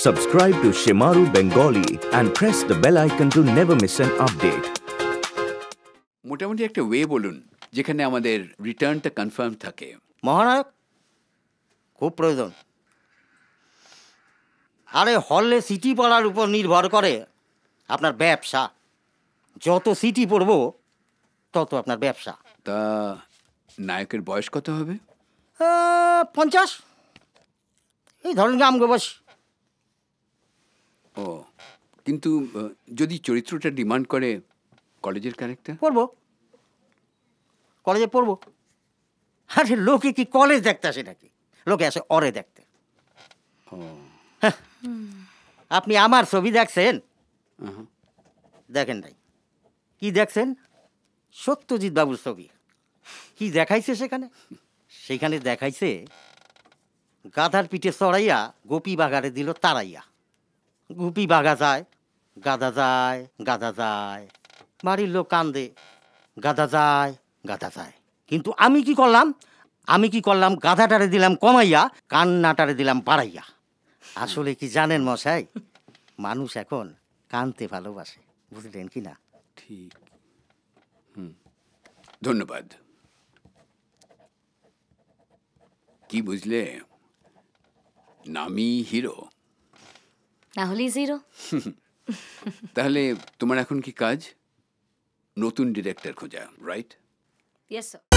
Subscribe to Shimaru Bengali and press the bell icon to never miss an update. মোটামুটি একটা way বলুন যেখানে আমাদের রিটার্নটা কনফার্ম থাকে। মহানায়ক খুব প্রয়োজন। আরে হলে সিটি পড়ার উপর নির্ভর করে আপনার ব্যবসা। যত সিটি পড়ব তত আপনার ব্যবসা। তা নায়কের বয়স কত হবে? 50 এই ধরেন আমগো বয়স। ও, কিন্তু যদি চরিত্রটা ডিমান্ড করে কলেজের ক্যারেক্টার পড়বো, কলেজে পড়বো। আরে লোকে কি কলেজ দেখতে আসে নাকি? লোকে আসে অরে দেখতে। আপনি আমার ছবি দেখছেন? দেখেন নাই। কি দেখছেন? সত্যজিৎ বাবুর ছবি। কি দেখাইছে সেখানে? সেখানে দেখাইছে গাধার পিঠে চড়াইয়া গোপী বাগারে দিল তাড়াইয়া। গোপী বাগা যায়, গাধা যায়, গাধা যায়, বাড়ির লোক কান্দে, গাধা যায়, গাধা যায়। কিন্তু আমি কি করলাম? গাধাটারে দিলাম কমাইয়া, কান্নাটারে দিলাম বাড়াইয়া। আসলে কি জানেন মশাই, মানুষ এখন কানতে ভালোবাসে, বুঝলেন কি না? ঠিক। ধন্যবাদ। কি বুঝলে, নামি হিরো, না হলেই জিরো। তাহলে তোমার এখন কি কাজ? নতুন ডিরেক্টর খোঁজা, রাইট? Yes sir.